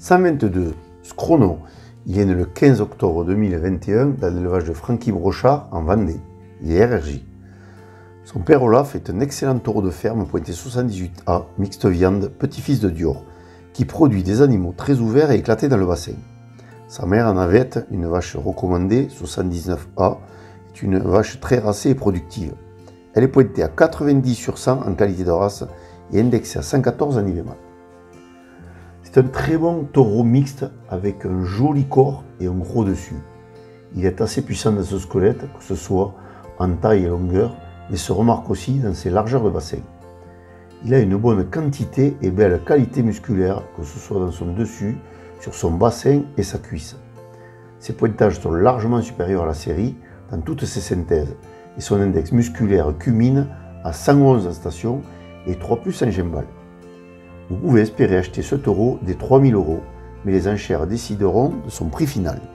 122, Schrono. Il est né le 15 octobre 2021 dans l'élevage de Francky Brochard en Vendée. Il est RRJ. Son père Olaf est un excellent taureau de ferme pointé 78A, mixte viande, petit-fils de Dior, qui produit des animaux très ouverts et éclatés dans le bassin. Sa mère Navette, une vache recommandée, 79A, est une vache très racée et productive. Elle est pointée à 90 sur 100 en qualité de race et indexée à 114 en IVMA. C'est un très bon taureau mixte avec un joli corps et un gros dessus. Il est assez puissant dans ce squelette, que ce soit en taille et longueur, mais se remarque aussi dans ses largeurs de bassin. Il a une bonne quantité et belle qualité musculaire, que ce soit dans son dessus, sur son bassin et sa cuisse. Ses pointages sont largement supérieurs à la série dans toutes ses synthèses et son index musculaire culmine à 111 en station et 3+ en gimbal. Vous pouvez espérer acheter ce taureau des 3 000 €, mais les enchères décideront de son prix final.